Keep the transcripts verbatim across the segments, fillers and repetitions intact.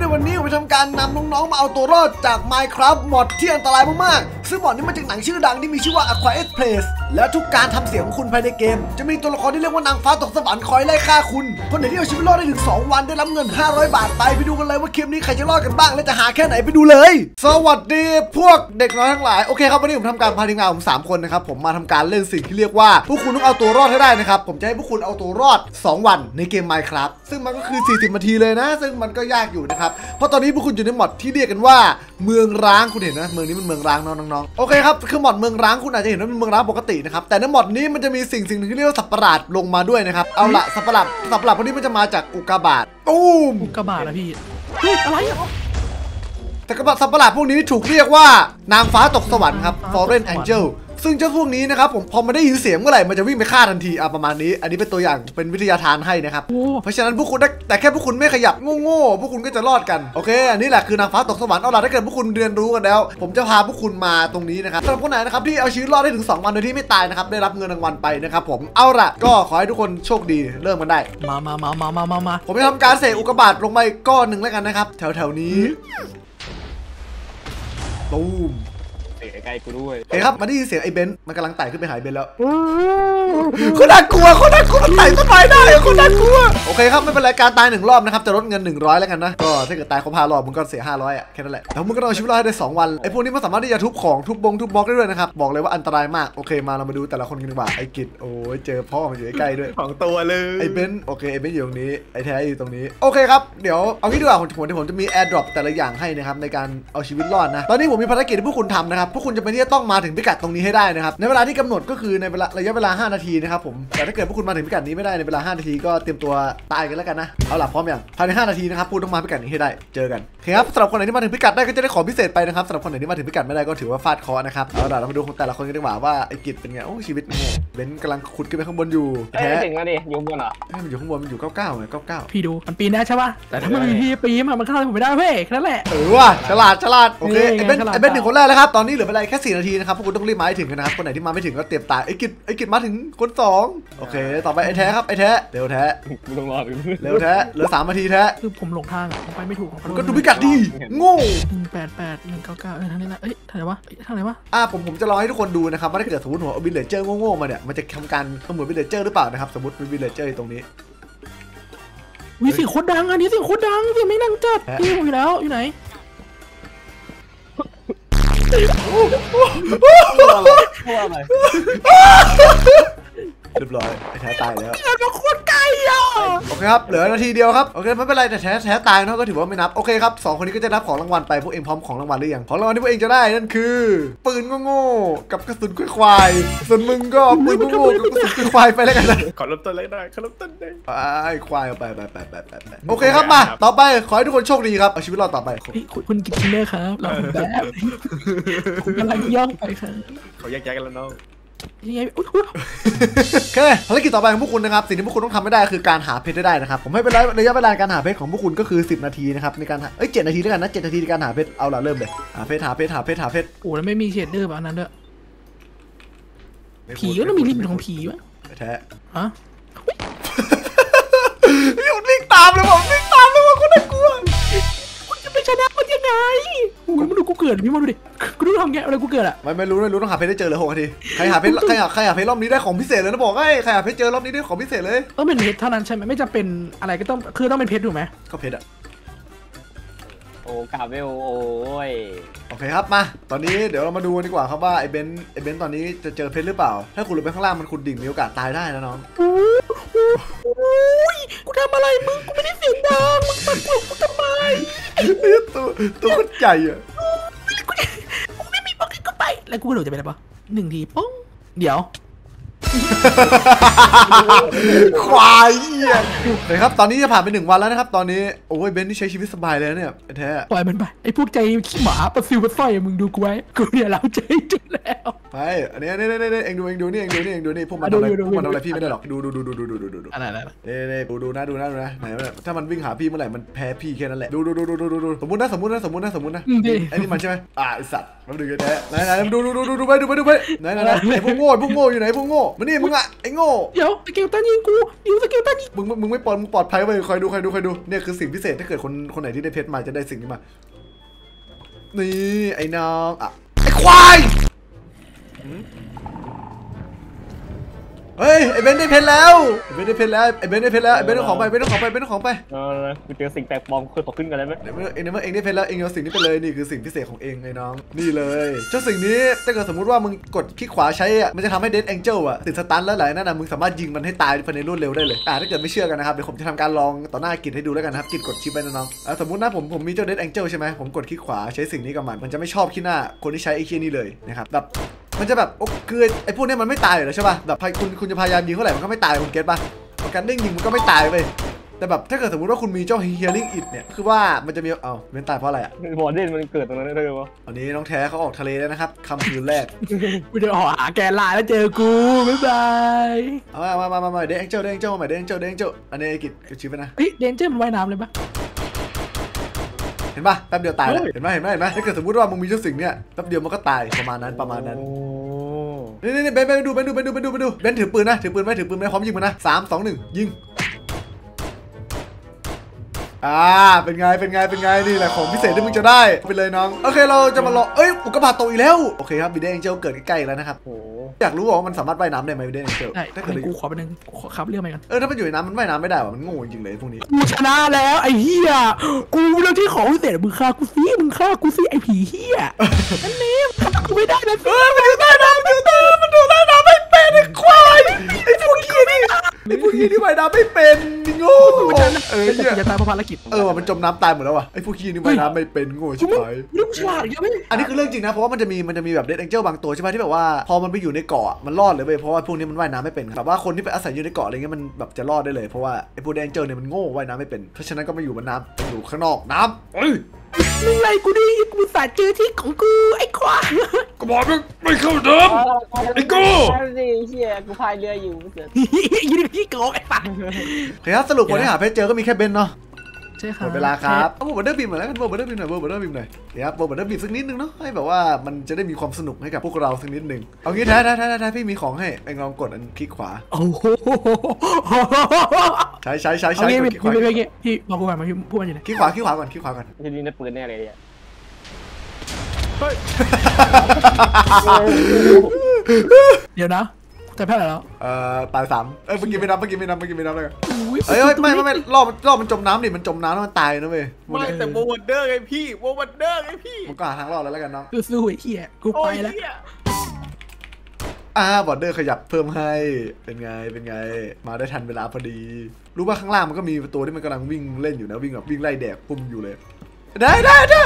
วันนี้ผมจะทำการนำน้องๆมาเอาตัวรอดจาก Minecraft มอดที่อันตรายมากๆซึ่งมอดนี้มาจากหนังชื่อดังที่มีชื่อว่า A Quiet Place และทุกการทำเสียงของคุณภายในเกมจะมีตัวละครที่เรียกว่านางฟ้าตกสวรรค์คอยไล่ฆ่าคุณคนไหนที่เอาชีวิตรอดได้ถึงสองวันได้รับเงินห้าร้อยบาทไปไปดูกันเลยว่าคลิปนี้ใครจะรอดกันบ้างและจะหาแค่ไหนไปดูเลยสวัสดีพวกเด็กน้อยทั้งหลายโอเคครับวันนี้ผมทำการพาทีมงานผมสามคนนะครับผมมาทำการเล่นสิ่งที่เรียกว่าพวกคุณต้องเอาตัวรอดให้ได้นะครับผมจะให้พวกคุณเอาตัวรอดสองวันในเกม Minecraft ซึ่งมันก็คือสี่สิบนาทีเลยนะซึ่งมันก็ยากอยู่นะครับเพราะตอนนี้พวกคุณอยู่ในมอดที่เรียกกันว่าเมืองร้างคุณเห็นนะเมืองนี้มันเมืองร้างน้องๆโอเคครับคือมอดเมืองร้างคุณอาจจะเห็นว่าเป็นเมืองร้างปกตินะครับแต่ในมอดนี้มันจะมีสิ่งสิ่งหนึ่งที่เรียกว่าสัตว์ประหลาดลงมาด้วยนะครับเอาละสัตว์ประหลาดสัตว์ประหลาดพวกนี้มันจะมาจากอุกกาบาตตูมอุกกาบาตนะพี่เฮ้ยอะไรอ่ะแต่กระบะสัตว์ประหลาดพวกนี้ถูกเรียกว่านางฟ้าตกสวรรค์ครับ Fallen Angel ซึ่งเจ้าพวกนี้นะครับผมพอมาได้ยินเสียงเมื่อไหร่มันจะวิ่งไปฆ่าทันทีอ่ะประมาณนี้อันนี้เป็นตัวอย่างเป็นวิทยาทานให้นะครับเพราะฉะนั้นพวกคุณแต่แค่พวกคุณไม่ขยับโง่ๆพวกคุณก็จะรอดกันโอเคอันนี้แหละคือนางฟ้าตกสวรรค์เอาล่ะถ้าเกิดพวกคุณเรียนรู้กันแล้วผมจะพาพวกคุณมาตรงนี้นะครับสำหรับคนไหนนะครับที่เอาชีวิตรอดได้ถึงสองวันโดยที่ไม่ตายนะครับได้รับเงินรางวัลไปนะครับผมเอาล่ะก็ขอให้ทุกคนโชคดีเริ่มกันได้มามามามามามามาผมจะทำการเสกอุกกาบาตลงไปก้อนหนึ่งแล้วกันนะครับแถวๆนี้ตูมใกล้กูด้วยเฮ้ยครับมาได้ยินเสียงไอ้เบนซ์มันกำลังไต่ขึ้นไปหายเบนซ์แล้วคนน่ากลัวคนน่ากลัวมันไต่ต้นไม้ได้คนน่ากลัวโอเคครับไม่เป็นไรการตายหนึ่งรอบนะครับจะลดเงินหนึ่งร้อยแล้วกันนะก็ถ้าเกิดตายครบห้ารอบมึงก็เสียห้าร้อยอ่ะแค่นั้นแหละแล้วมึงก็ต้องชีวิตรอดได้สองวันไอ้พวกนี้มันสามารถที่จะทุบของทุบบงทุบบล็อกได้ด้วยนะครับบอกเลยว่าอันตรายมากโอเคมาเรามาดูแต่ละคนกันดีกว่าไอ้กิจโอ้ยเจอพ่อมันอยู่ใกล้ๆด้วยของตัวเลยไอ้เบนซ์โอเคไอ้เบนซ์อยู่ตรงนี้ไอ้แท้อยู่ตรงนี้โอเคครับเดี๋ยวเอางี้ดีกว่าผมผมผมจะมีแอร์ดรอปแต่ละอย่างให้นะครับในการเอาชีวิตรอดนะตอนนี้ผมมีภารกิจที่พวกคุณทำนะครับพวกคุณจะเป็นที่จะต้องมาถึงพิกัดตรงนี้ให้ได้นะครับในเวลาที่กำหนดก็คือในเวลาระยะเวลาห้านาทีนะครับผมแต่ถ้าเกิดพวกคุณมาถึงพิกัดนี้ไม่ได้ในเวลาห้านาทีก็เตรียมตัวตายกันแล้วกันนะเอาล่ะพร้อมยังภายในห้านาทีนะครับคุณต้องมาพิกัดนี้ให้ได้เจอกันโอเคครับสำหรับคนไหนที่มาถึงพิกัดได้ก็จะได้ของพิเศษไปนะครับสำหรับคนไหนที่มาถึงพิกัดไม่ได้ก็ถือว่าฟาดเคราะห์นะครับเอาล่ะเรามาดูแต่ละคนกันดีกว่าว่าไอ้กิจเป็นไงโอ้ชีวิตโง่เบนซ์กำลังขุดขึ้นไปข้างบนอยู่แท้ถึงแล้วดิอยู่บนเหรอมันอยู่ข้างบนมันอยู่เก้าเก้าไงเก้าเก้าพี่ดูมันปีนได้ใช่ป่ะแต่ถ้ามันมีพี่ปีนมันเข้าผมไม่ได้เพ่แค่นั้นแหละเออว่ะฉลาดฉลาดโอเคไอ้เบนซ์ไอ้เบนซ์ถึงคนแรกแล้วครับตอนนี้เหลือเวลาแค่สี่นาทีนะครับพวกคุณต้องรีบมาให้ถึงกันนะครับคนไหนที่มาไม่ถึงก็เตรียมตายไอ้กิจไอ้กิจมาถึงคนสองโอเคต่อไปไอ้แท้ครับไอ้แท้เร็วแท้ลงรอเร็วแท้เหลือสามนาทีแท้คือผมหลงทางผมไปไม่ถูกก็ดูพิกัดดิโง่หนึ่งแปดแปดหนึ่งเก้าเก้าเออทางนี้นะเอ้ยทางไหนวะทางไหนวะอ่าผมผมจะลองให้ทุกคนดูนะครับว่าถ้าเกิดสมมติหัวเอาวิลเลจเจอร์โง่ๆมาเนี่ยมันจะทำการขโมยวิลเลจเจอร์หรือเปล่านะครับสมมติมีวิลเลจเจอร์ตรงนี้วิสิโคตรดังอันนี้สิโคตรดังสิไม่นั่งจัดพี่ผมอยู่แล้วอยู่ไหนเรียบร้อยไอ้แท้ตายแล้วเกิดมาโคตรไกลอ่ะโอเคครับเหลือนาทีเดียวครับโอเคไม่เป็นไรแต่แท้แท้ตายเนาะก็ถือว่าไม่นับโอเคครับสองคนนี้ก็จะรับของรางวัลไปพวกเองพร้อมของรางวัลหรือยังของรางวัลที่พวกเองจะได้นั่นคือปืนโง่ๆกับกระสุนควายส่วนมึงก็ปืนโง่ๆกับกระสุนควายไปแล้วกันนะขอเริ่มต้นเลยได้ขอเริ่มต้นได้ไอ้ควายไปไปไปไปไปโอเคครับมาต่อไปขอให้ทุกคนโชคดีครับเอาชีวิตรอดต่อไปคุณกิตตินเนอร์ครับเราแบบคุณกำลังย่องไปครับเขาแยกย้ายกันแล้วเนาะยังไงโอเคภารกิจต่อไปของพวกคุณนะครับสิ่งที่พวกคุณต้องทำไม่ได้คือการหาเพชรได้นะครับผมให้เป็นระยะเวลาการหาเพชรของพวกคุณก็คือสิบนาทีนะครับในการเอ้ยเจ็ดนาทีด้วยกันนะเจ็ดนาทีในการหาเพชรเอาละเริ่มเลยหาเพชรหาเพชรหาเพชรหาเพชรโอ้แล้วไม่มีเชดเดอร์แบบนั้นด้วยผีก็ต้องมีลิมิตของผีวะแท้ฮะนี่มันวิ่งตามเลยผมวิ่งตามเลยว่าคนน่ากลัวคุณจะไปชนะมันยังไงกูมาดูกูเกิดพี่มาดูดิกูรู้ทำไงอะไรกูเกิดอะไม่ไม่รู้ไม่รู้ต้องหาเพชรได้เจอเลยหกนาทีใครหาเพชรใครหาใครหาเพชรรอบนี้ได้ของพิเศษเลยนะบอกให้ใครหาเพชรเจอรอบนี้ได้ของพิเศษเลยต้องเป็นเพชรเท่านั้นใช่ไหมไม่จำเป็นอะไรก็ต้องคือต้องเป็นเพชรถูกไหมก็เพชรอะโอ้กาเวลโอ้ยโอเคครับมาตอนนี้เดี๋ยวเรามาดูดีกว่าครับว่าไอ้เบนไอ้เบนตอนนี้จะเจอเพชรหรือเปล่าถ้าคุณลงไปข้างล่างมันคุณดิ่งมีโอกาสตายได้นะน้องกูทำอะไรมึงกูไม่ได้เสียงดังมึงมาปลุกกูทำไมตัวตัวคนใหญ่อะกูไม่มีบล็อกก็ไปแล้วกูกระโดดจะไปไหนปะหนึ่งทีป้องเดี๋ยวควายเหี้ยเลยครับตอนนี้จะผ่านไปหนึ่งวันแล้วนะครับตอนนี้โอ้ยเบนที่ใช้ชีวิตสบายเลยเนี่ยแท้ปล่อยมันไปไอ้พวกใจขี้หมาปะซิวปะไฟมึงดูกูไว้กูเนี่ยเราใจจุดแล้วไปอันนี้นี่นี่เองดูเองดูนี่เองดูนี่เองดูนี่พวกมันทำอะไรพวกมันทำอะไรพี่ไม่ได้หรอกดูดูดูดูดูดูดูดูอะไรอะไรเน่เน่ดูดูนะดูนะดูนะไหนถ้ามันวิ่งหาพี่เมื่อไหร่มันแพ้พี่แค่นั้นแหละดูดูดูดูดูดูสมมตินะสมมตินะสมมตินะสมมตินะไอ้นี่มันใช่ไหมอ่าไอสัตว์มาดูกันแท้ไหนไหนดูดูดูดูดูไปดูไปดูไปไหนไหนไหนพวกโง่พวกโง่อยู่ไหนพวกโง่มานี่มึงอะไอ้โง่เดี๋ยวสเกลตันยิงกูยิงสเกลตันยิงมึงมึงไม่ปลอดมึงปลอดภัยไปคอยดูคอยดูคอยดูเนี่ยคือสิ่งพิเศษถ้าเกิดคนคนไหนที่ได้เพชรมาจะได้สิ่งนี้มานี่ไอ้น้องอ่ะไอ้ควายเฮ้ยไอ้เบนได้เพชรแล้วไอ้เบนได้เพชรแล้วไอ้เบนได้เพชรแล้วไอ้เบนได้ของไปเบนได้ของไปเบนได้ของไปเออกูเจอสิ่งแปลกปลอมเคยตกขึ้นกันได้ไหมเดี๋ยวเมื่อเองเมื่อเองได้เพชรแล้วเองเอาสิ่งนี้ไปเลยนี่คือสิ่งพิเศษของเองไอ้น้องนี่เลยเจ้าสิ่งนี้ถ้าเกิดสมมติว่ามึงกดคลิกขวาใช้อ่ะมันจะทำให้เดดแองเจิลอ่ะติดสตันแล้วหลายนั่นนะมึงสามารถยิงมันให้ตายภายในรวดเร็วได้เลยอ่าถ้าเกิดไม่เชื่อกันนะครับเดี๋ยวผมจะทำการลองต่อหน้ากิจให้ดูแล้วกันนะครับกิจกดชิปไปนะน้องอ่าสมมตินะผมผมมีเจ้าเดดแองเจิลใช่ไหมผมกดคลิกขวาใช้สิ่งนี้กับมันมันจะไม่ชอบขี้หน้าคนที่ใช้ไอ้เคียนี่เลยนะครับแบบมันจะแบบคือไอ้พวกนี้มันไม่ตายเลยใช่ป่ะแบบคุณคุณจะพยายามยิงเท่าไหร่มันก็ไม่ตายคุณเก็ตป่ะการเด้งยิงมันก็ไม่ตายไปแต่แบบถ้าเกิดสมมติว่าคุณมีเจ้า healing it เนี่ยคือว่ามันจะมีเอ้าเว้นตายเพราะอะไรอ่ะบอดเด่นมันเกิดตรงนั้นได้เลยวะอันนี้น้องแท้เขาออกทะเลแล้วนะครับคำคืนแรกกูจะออกหาแกลาแล้วเจอกูบ๊ายบายเอามามามามาเดนเจ้าเดนเจ้ามาเดนเจ้าเดนเจ้าอันนี้กิจกิจชื่อไปนะเฮ้ยเดนเจอร์มันว่ายน้ำเลยปะเห็นป่ะแป๊บเดียวตายแล้วเห็นไหมเห็นไหมเห็นไหมถ้าเกิดสมมติว่ามึงมีเจ้าสิ่งเนี่ยแป๊บเดียวมันก็ตายประมาณนั้นประมาณนั้นนี่นี่เบนเบนดูเบนดูเบนดูเบนดูเบนดูเบนถือปืนนะถือปืนไว้ถือปืนไว้พร้อมยิงมันนะสามสองหนึ่งยิงอ่าเป็นไงเป็นไงเป็นไงนี่แหละของพิเศษที่มึงจะได้ไปเลยน้องโอเคเราจะมาลองเอ้ยอุกกาบาตโตอีกแล้วโอเคครับบีเดนเจลเกิดใกล้ๆแล้วนะครับโอ้อยากรู้ว่ามันสามารถว่ายน้ำได้ไหมบีเดนเจลถ้าเกิดกูขอไปหนึ่งขอขับเรื่องไปกันเออถ้ามันอยู่ในน้ำมันว่ายน้ำไม่ได้ว่ะมันโง่จริงเลยพวกนี้กูชนะแล้วไอ้เหี้ยกูเรื่องที่ของพิเศษมึงฆ่ากูซิมึงฆ่ากูซิไอ้ผีเหี้ยนั่นเองฆ่ากูไม่ได้นะเออมันอยู่ใต้น้ำอยู่ใต้น้ำมันอยู่ใต้น้ำไม่เป็นไอ้ควายไอ้พวกนี้นี่ไอ้พวกนี้ที่ว่ายน้ำไม่เป็นโง่เออจะตายเพราะภารกิจเออมันจมน้ำตายหมดแล้วว่ะไอ้พวกขี้นี่ว่ายน้ำไม่เป็นโง่ชิบหายเรื่องฉลาดเยอะไหมอันนี้คือเรื่องจริงนะเพราะว่ามันจะมีมันจะมีแบบเดดแองเจิลบางตัวใช่ไหมที่แบบว่าพอมันไปอยู่ในเกาะมันรอดเลยเว้ยเพราะว่าพวกนี้มันว่ายน้ำไม่เป็นแบบว่าคนที่ไปอาศัยอยู่ในเกาะอะไรเงี้ยมันแบบจะรอดได้เลยเพราะว่าไอ้พวกเดดแองเจิลเนี่ยมันโง่ว่ายน้ำไม่เป็นเพราะฉะนั้นก็มาอยู่บนน้ำไปอยู่ข้างนอกน้ำเอ้ยมึงไรกูดิกูสาเจอที่ของกูไอ้ควายก็บอกมึงไม่เข้าเดิมไอ้กูเชี่ยกูพายเรืออยู่เสือยืนที่โกงไอ้สัตว์โอเคครับสรุปคนที่หาเพชรเจอก็มีแค่เบนเนาะใช่ครับหมดเวลาครับเอาโบว์บัตเตอร์บีมหน่อยแล้วกันโบว์บัตเตอร์บีมหน่อยโบว์บัตเตอร์บีมหน่อยเดี๋ยวครับโบว์บัตเตอร์บีมสักนิดนึงเนาะให้แบบว่ามันจะได้มีความสนุกให้กับพวกเราสักนิดนึงเอางี้แท้แท้แท้แท้พี่มีของให้เองลองกดอันคลิกขวาโอ้โหใช้ใช้ใช้ใช้คลิกขวาพี่บอกกูก่อนมาพี่พูดมาอยู่ไหนคลิกขวาคลิกขวาก่อนคลิกขวาก่อนจะยิงในปืนแน่เลยเนี่ยเดี๋ยวนะแต่แพ้แล้วเอ่อตายสามเอ้ยเมื่อกี้ไม่นับเมื่อกี้ไม่นับเมื่อกี้ไม่นับเลยเฮ้ยไม่ไม่ไม่รอบรอบมันจมน้ำดิมันจมน้ำแล้วมันตายนะเว้ยไม่แต่โบว์เดอร์ไงพี่โบว์เดอร์ไงพี่มันก็หาทางรอดแล้วกันน้องสู้ไอ้เหี้ยกูไปแล้วอ่าบอร์เดอร์ขยับเพิ่มให้เป็นไงเป็นไงมาได้ทันเวลาพอดีรู้ว่าข้างล่างมันก็มีตัวที่มันกำลังวิ่งเล่นอยู่นะวิ่งแบบวิ่งไล่แดกปุ่มอยู่เลยได้ได้ได้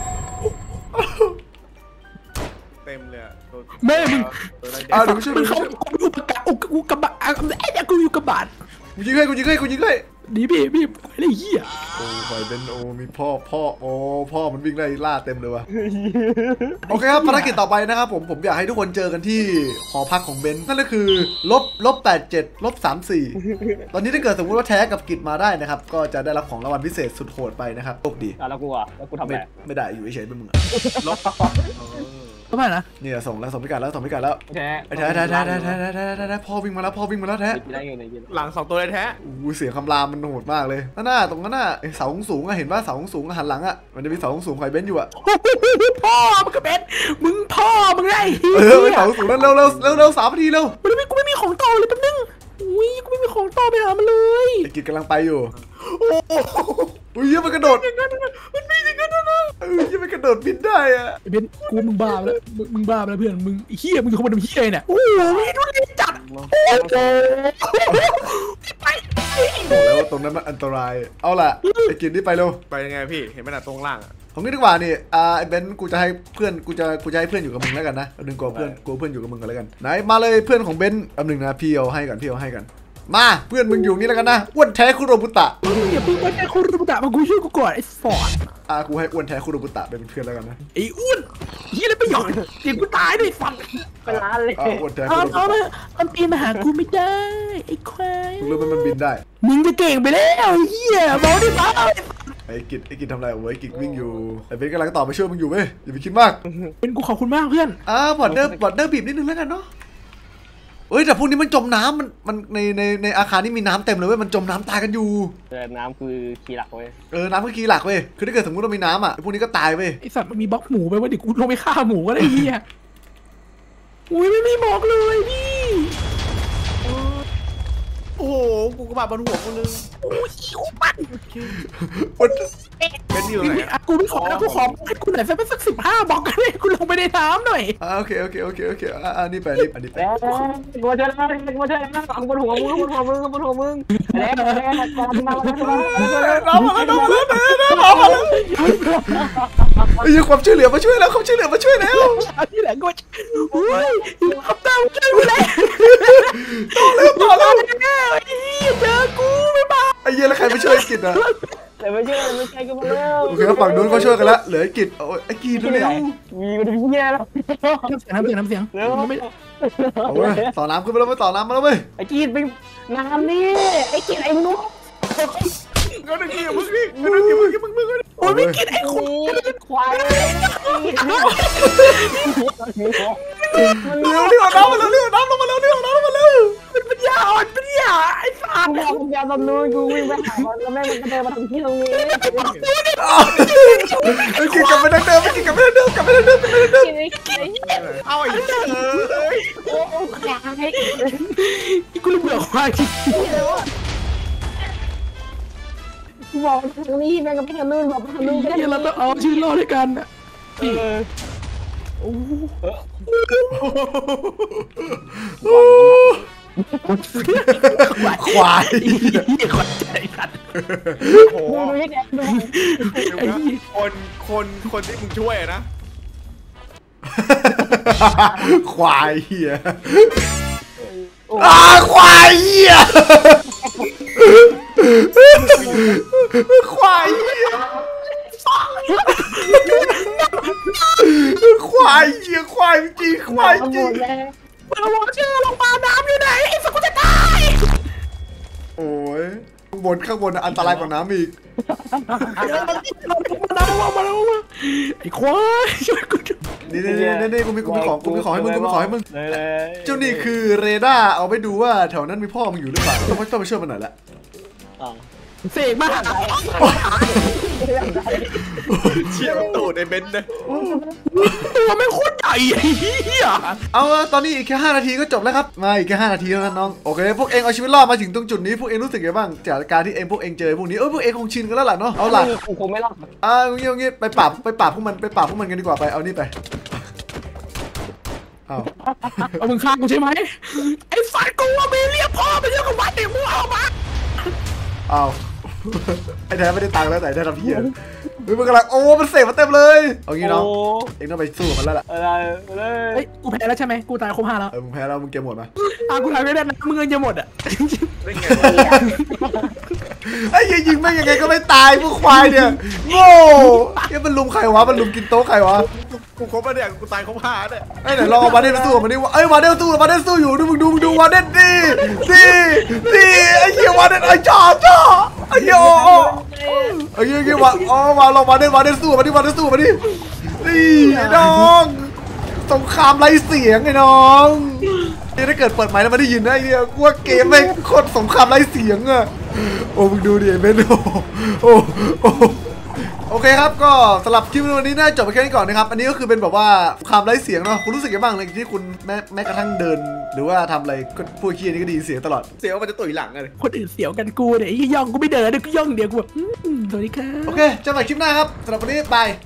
เต็มเลยแม่มึงอ่าเดี๋ยวช่วยมึงเขาอุปกรณ์อุกบาทไอ้เนี่ยกูอยู่กบาทกูยิงให้กูยิงให้กูยิงให้ดีพี่พี่ไอ้เหี้ยโอ้ยเป็นโอมีพ่อพ่อโอ้พ่อมันวิ่งไล่ล่าเต็มเลยว่ะโอเคครับภารกิจต่อไปนะครับผมผมอยากให้ทุกคนเจอกันที่หอพักของเบนนั่นก็คือลบลบแปดเจ็ดลบสามสี่ตอนนี้ถ้าเกิดสมมติว่าแท้กับกิจมาได้นะครับก็จะได้รับของรางวัลพิเศษสุดโหดไปนะครับโชคดีแล้วกูอ่ะแล้วกูทำไงไม่ได้อยู่เฉยๆเป็นมึงลบก็ไม่นะเนี่ยส่งแล้วส่งพิกัดแล้วส่งพิกัดแล้วแท้แท้แท้แท้แท้แท้แท้แท้แท้พ่อวิ่งมาแล้วพ่อวิ่งมาแล้วแท้หลังสองตัวเลยแท้อู้เสียงคำรามมันโหดมากเลยหน้าตรงนั้นน่ะเสาสูงอะเห็นว่าเสาสูงหันหลังอะมันจะมีเสาสูงคอยเบนอยู่อะพ่อมึงก็เบนมึงพ่อมึงไงเออเสาสูงนั่นเร็วเร็วเร็วเร็วสามนาทีเร็วมันไม่กูไม่มีของต่อเลยแป๊บนึงอุ้ยกูไม่มีของต่อไปหามันเลยไอ้กิจกำลังไปอยู่โอ้อุ้ยมันกระโดดมันมีอย่างนั้นนะเออยังมันกระโดดบินได้อะเบนกูมึงบ้าแล้วมึงบ้าแล้วเพื่อนมึงเฮี้ยมึงอยู่ข้างบนเฮี้ยเนี่ยโอ้โหไม่รู้เลยจัดโอ้โหไปบอกแล้วว่าตรงนั้นมันอันตรายเอาล่ะไอ้กิจนี่ไปเร็วไปยังไงพี่เห็นไหมน่ะตรงล่างอ่ะผมนี่ดีกว่านี่อ่าไอ้เบนกูจะให้เพื่อนกูจะกูจะให้เพื่อนอยู่กับมึงแล้วกันนะดึงกลัวเพื่อนกลัวเพื่อนอยู่กับมึงกันแล้วกันไหนมาเลยเพื่อนของเบนอันหนึ่งนะพี่เอาให้กันพี่เอาให้กันมาเพื่อนมึงอยู่นี่แล้วกันนะอ้วนแท้คุโรบุตะอย่าเพิ่งอ้วนแท้คุโรบุตะมากูช่วยกูก่อนไอ้ฟอร์ดอ่ากูให้อ้วนแท้คุโรบุตะเป็นเพื่อนแล้วกันนะไอ้อ้วนยี่อะไรประโยชน์เดี๋ยวกูตายด้วยฟันเป็นล้านเลยอ้วนแท้คุโรบุตะมันปีนมาหากูไม่ได้ไอ้ควายมึงรู้ไหมมันบินได้มึงจะเก่งไปแล้วเฮียบอกได้ป่ะไอ้กิจไอ้กิจทำอะไรเอาไว้กิจวิ่งอยู่ไอ้เบนกำลังต่อไปช่วยมึงอยู่เว้ยอย่าไปคิดมากเป็นกูขอบคุณมากเพื่อนอ่าบอดเดอร์บอดเดอร์บีบนิดนึงแล้วกันเนาะเอ้ยแต่พวกนี้มันจมน้ำมันมันในในในอาคารนี่มีน้ำเต็มเลยเว้ยมันจมน้ำตายกันอยู่เจอน้ำคือคีย์หลักเว้ยเออน้ำคือคีย์หลักเว้ยคือถ้าเกิดสมมติเรามีน้ำอ่ะพวกนี้ก็ตายเว้ยไอสัตว์มันมีบล็อกหมูไปว่าเดี๋ยวกูลงไปฆ่าหมูก็ได้เฮียอุ้ยไม่มีหมอกเลยพี่โอ้โหกูกระบาดบนหัวกูนึงโอ้ยอุบัติมันเป็นอยู่ไหนอะกูไม่ขอแล้วกูขอให้กูหน่อยสักสักสิบห้าบล็อกกันเลยกูลงไปในน้ำหน่อยอ่าโอเคโอเคโอเคโอเคอ่าอันนี้ไปอันนี้อันนี้ไปแล้วกูเจอแล้วกูเจอแล้วบนหัวมึงบนหัวมึงบนหัวมึงแล้วแล้วก่อนมาแล้วมาแล้วน้ำมาแล้วน้ำมาแล้วน้ำมาแล้วไอ้ยังความช่วยเหลือมาช่วยแล้วความช่วยเหลือมาช่วยแล้วที่ไหนกูอุ้ยขับตามช่วยกูเลยต่อแล้วต่อแล้วเจอกูไม่บ้าไอ้เหี้ยแล้วใครมาช่วยกิจอ่ะแต่ไม่ใช่ไม่ใช่กันมาแล้วโอเคฝั่งนู้นเขาช่วยกันแล้วเหลือไอ้กิจโอ้ยไอ้กิจเร็วมีมันเป็นเหี้ยแล้วน้ำเสียงน้ำเสียงน้ำเสียงแล้วไม่เอาเว้ยต่อน้ำขึ้นมาแล้วเว้ยต่อน้ำมาแล้วเว้ยไอ้กีดไปน้ำนี่ไอ้กีดไอ้มึงก็นึกกี่มึงนี่ก็นึกกี่มึงกี่มึงมึงโอ้ยไม่กินไอ้คนควายเร็วเร็วน้ำมาแล้วเร็วน้ำลงมาแล้วเร็วน้ำลงมาแล้วมันเป็นยาอ่อนเป็นยาไอ้สัตว์กูบอกมึงอย่าตำนูนกูวิ่งไปหามันแล้วแม่งมันก็เดินมาทำที่ตรงนี้ไอ้กิจกลับไปทางเดิมไอ้กิจกลับไปทางเดิมกลับไปทางเดิมกลับไปทางเดิมเอาไอ้เออโอ้โหควายกูเลยเบื่อควายจริงกูบอกทางนี้แม่งก็ไปทางนู้นบอกทางนู้นเฮียเราต้องเอาชีวิตรอดด้วยกันอ่ะเออโอ้ควายเฮียควายใจสัตว์โอ้โหดูยังไงดูไอ้เหี้ยคนคนคนที่มึงช่วยนะควายเหี้ยอ่าควายเหี้ยควายเหี้ยควายเหี้ยควายจริงควายจริงเราบอกชื่อลงปลาน้ำอยู่ไหนไอ้สัตว์กูจะตายโอ้ยข้างบนข้างบนอันตรายกว่าน้ำอีกมาแล้วมาแล้วมาไอ้ควายช่วยกูนี่นี่นี่นี่กูมีกูมีของกูมีของให้มึงกูมีของให้มึงเลยเลยเจ้านี่คือเรดาร์เอาไปดูว่าแถวนั้นมีพ่อมึงอยู่หรือเปล่าต้องไปต้องไปช่วยมันหน่อยละเสกมาเชี่ยมันตูดไอ้เบนซ์นะตัวไม่โคตรใหญ่ไอ้เหี้ยเอาละตอนนี้อีกแค่ห้านาทีก็จบแล้วครับมาอีกแค่ห้านาทีแล้วนะน้องโอเคพวกเองเอาชีวิตรอดมาถึงตรงจุดนี้พวกเองรู้สึกยังไงบ้างจากการที่เองพวกเองเจอพวกนี้เออพวกเองคงชินกันแล้วล่ะเนาะเอาล่ะกูคงไม่รอดอ่างี้งี้ไปปราบไปปราบพวกมันไปปราบพวกมันกันดีกว่าไปเอานี่ไปเอาเอามึงฆ่ากูใช่ไหมไอ้สัตว์กูว่ามีเรียกพ่อไปเยอะกว่าวันเด็กมึงเอามาเอาไอ้แท้ไม่ได้ตังค์แล้วแต่ไอ้แท้ทำเพี้ยนเฮ้ยมันกำลังโอ้มันเสพมาเต็มเลยเอางี้น้องเองต้องไปสู้กับมันแล้วล่ะอะไรเลเฮ้ยยกูแพ้แล้วใช่ไหมกูตายครบห้าแล้วเออมึงแพ้แล้วมึงเกมหมดมาอ่ะกูตายไม่ได้นะมึงเงินจะหมดอ่ะได้ไงไอ้ยิงยิงแม่งยังไงก็ไม่ตายพวกควายเนี่ยโง่เฮ้ยมันลุมใครวะมันลุมกินโต๊ะใครวะกูครบแล้วเนี่ยกูตายครบห้าเนี่ยไอ้ไหนลองเอาวาเดนไปสู้กับมันดิเอ้ยวาเดนสู้วาเดนสู้อยู่ดูมึงดูมึงดูวาเดนดิดิดิไอ้เหี้ยวาเดนไอ้จ่อจ่อไอ้เหี้ยโอ้ไอ้เหี้ยเหี้ยวาอ๋อวาลองวาเดนวาเดนสู้มาดิวาเดนสู้มาดินี่ไอ้น้องสงครามไร้เสียงไอ้น้องนี่ถ้าเกิดเปิดไมค์แล้วไม่ได้ยินนะไอ้เนี่ยกูว่าเกมไม่งโคตรสงครามไร้เสียงอะโอ้มึงดูดิไอ้เบนโอ้โอ้โอ้โอเคครับก็สำหรับคลิปวันนี้น่าจบไปแค่นี้ก่อนนะครับอันนี้ก็คือเป็นแบบว่าคำไร้เสียงเนาะคุณรู้สึกยังไงบ้างเลยที่คุณแม้แม้กระทั่งเดิน หรือว่าทำอะไรก็พูดขี้นี่ก็ไดยินเสียงตลอดเสียวมันจะตุ๋ยหลังอะเลยคนอื่นเสียวกันกูเนี่ยไอ้ย่องกูไม่เดินเดี๋ยวกูย่องเดียวกูแบบสวัสดีครับโอเคเจอกันใหม่คลิปหน้าครับสำหรับวันนี้บาย